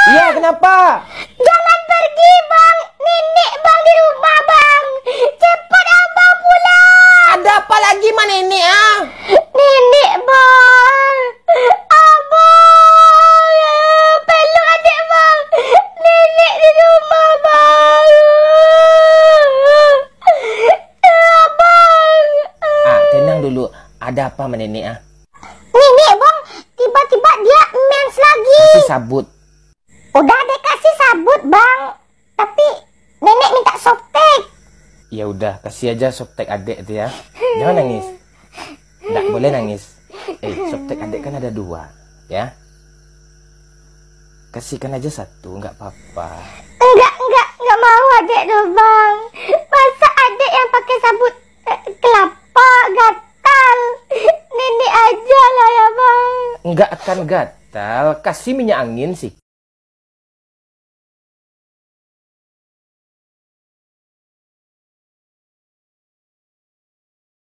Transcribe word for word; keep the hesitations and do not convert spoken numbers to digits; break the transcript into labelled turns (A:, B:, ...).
A: Iya, kenapa?
B: Jangan pergi, Bang. Nenek Bang di rumah, Bang. Cepat Abang pulang.
A: Ada apa lagi, Ma Nenek, ah?
B: Nenek, Bang. Abang. Peluk adik, Bang. Nenek di rumah, Bang. Abang.
A: Ah, tenang dulu. Ada apa, Ma Nenek, ah?
B: Nenek, Bang. Tiba-tiba dia mens lagi.
A: Kasih sabut.
B: Udah deh kasih sabut, Bang. Tapi nenek minta softtek.
A: Ya udah, kasih aja softtek adik itu ya. Jangan nangis. Nggak boleh nangis. Eh, softtek adik kan ada dua, ya. Kasihkan aja satu, nggak apa-apa.
B: Enggak, enggak, enggak mau adik tuh, Bang. Masa adik yang pakai sabut eh, kelapa gatal. Nenek aja lah ya, Bang.
A: Nggak akan gatal. Kasih minyak angin sih.